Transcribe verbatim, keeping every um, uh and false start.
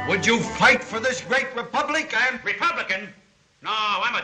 Would you fight for this great republic and... Republican? No, I'm a